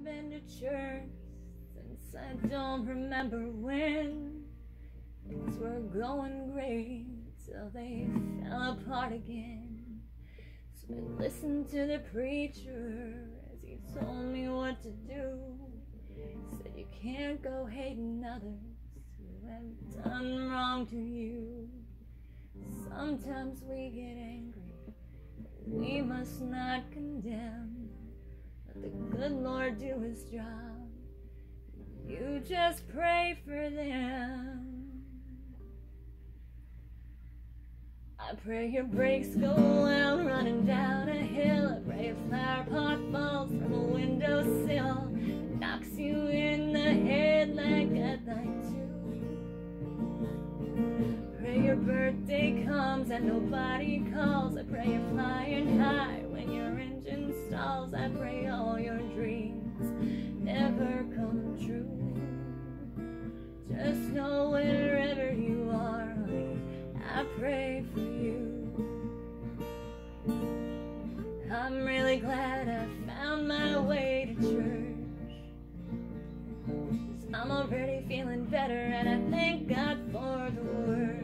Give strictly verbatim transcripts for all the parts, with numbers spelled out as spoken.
been to church since I don't remember when. Things were going great till they fell apart again. So I listened to the preacher as he told me what to do. Said you can't go hating others who have done wrong to you. Sometimes we get angry, but we must not condemn. Let the good Lord do his job. You just pray for them. I pray your brakes go out running down a hill. I pray a flower pot falls from a windowsill and knocks you in the head like I'd like to. Pray your birthday comes and nobody calls. I pray you're flying high when your engine stalls. I pray all your dreams never come true. Just know wherever you are, honey, I pray for you. I'm really glad I found my way to church, 'cause I'm already feeling better and I thank God for the words.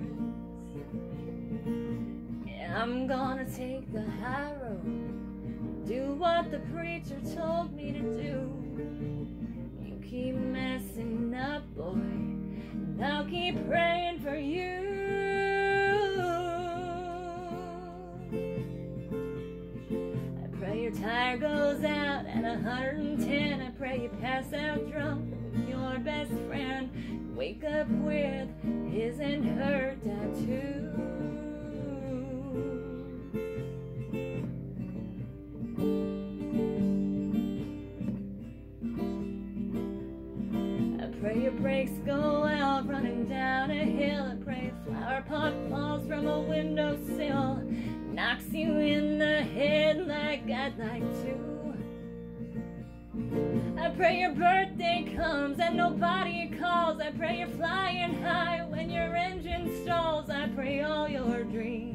Yeah, I'm gonna take the high road, do what the preacher told me to do. You keep messing up, boy, and I'll keep praying for you. Your tire goes out at a hundred and ten. I pray you pass out drunk with your best friend. Wake up with his and her tattoo. I pray your brakes go out running down a hill. I pray a flower pot falls from a windowsill, knocks you in the head like I'd like to. I pray your birthday comes and nobody calls. I pray you're flying high when your engine stalls. I pray all your dreams